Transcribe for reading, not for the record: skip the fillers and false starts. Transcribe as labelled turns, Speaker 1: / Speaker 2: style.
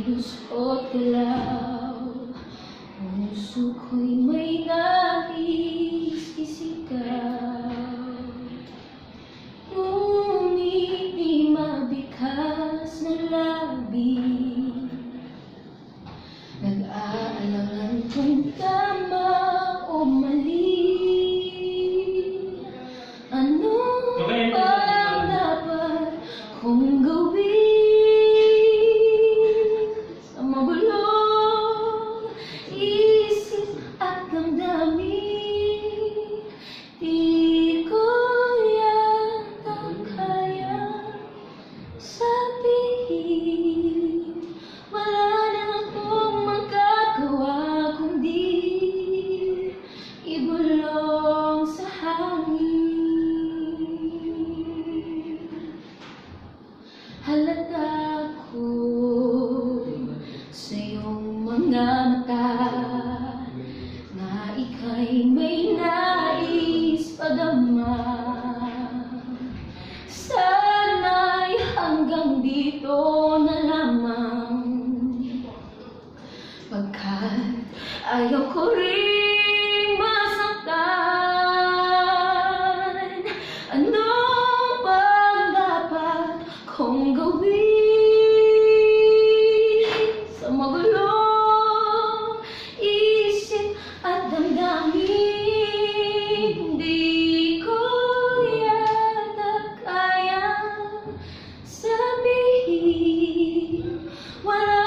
Speaker 1: kilos o't galaw, puso ko'y may nais isigaw. Ngunit di mabikas na labi, nag-aalangan kung tama o mali. Ano ang dapat kong gawin sa magulong isip at damdamin? Di ko yata kaya sabihin. Wala na akong magagawa kundi ibulong sa hangin. Halata ko sa iyong mga mata na ika'y may nais padama. Sana'y hanggang dito na lamang, pagkat ayaw ko rin masaktan. Ano bang dapat kong gawin sa magulong isip at damdamin? Di ko yata kaya sabihin. Wala